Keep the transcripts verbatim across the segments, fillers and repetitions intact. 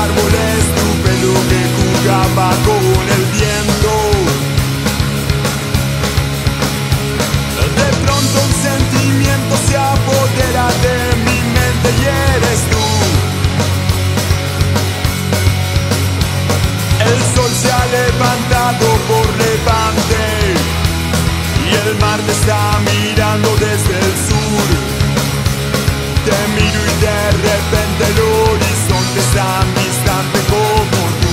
árboles, tu pelo que jugaba con el viento. De pronto un sentimiento se apodera de mi mente y eres tú. El sol se ha levantado por levante y el mar te está mirando desde el sur. Te miro y de repente el horizonte es tan distante como tú.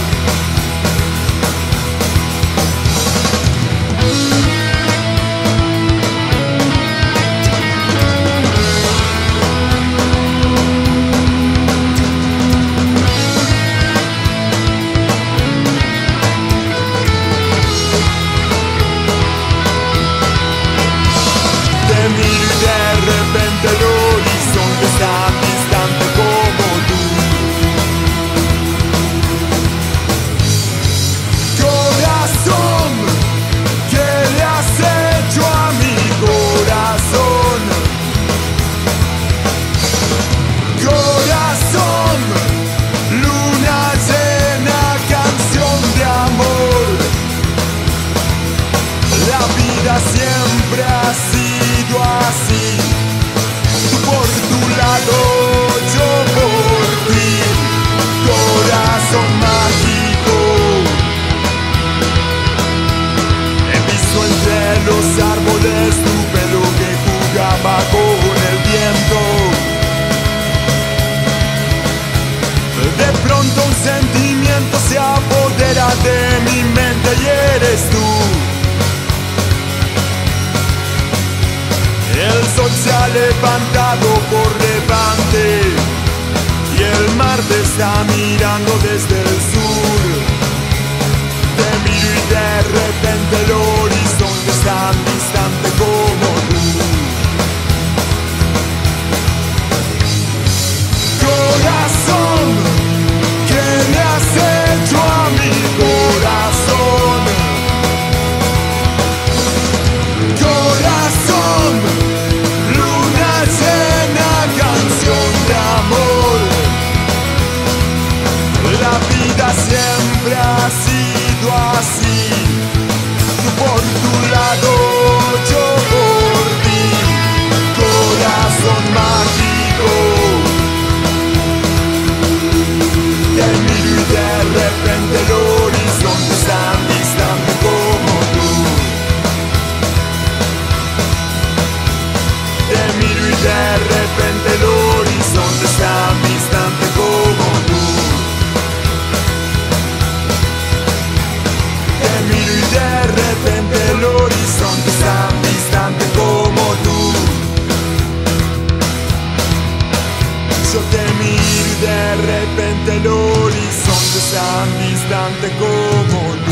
Te miro y de repente el horizonte es tan distante como tú. Corazón, ¿qué le has hecho a mi corazón? Corazón, luna llena, canción de amor. La vida siempre ha sido así, tú por tu lado, yo por ti. Corazón mágico, he visto entre los árboles tu pelo que jugaba con el viento. De pronto un sentimiento se apodera de mi mente y eres tú. El sol se ha levantado por levante y el mar te está mirando desde el sur. Te miro y de repente el horizonte es tan distante como tú. Corazón, ¿qué le has hecho a mi corazón? Corazón, luna llena, canción de amor. La vida siempre ha sido así, tú por tu lado, yo por ti. Corazón mágico, te miro y de repente el horizonte es tan distante como tú. Te miro y de repente el horizonte es tan distante como tú. Te miro y de repente el horizonte es tan distante como tú. Yo te miro y de repente el horizonte es tan distante como tú.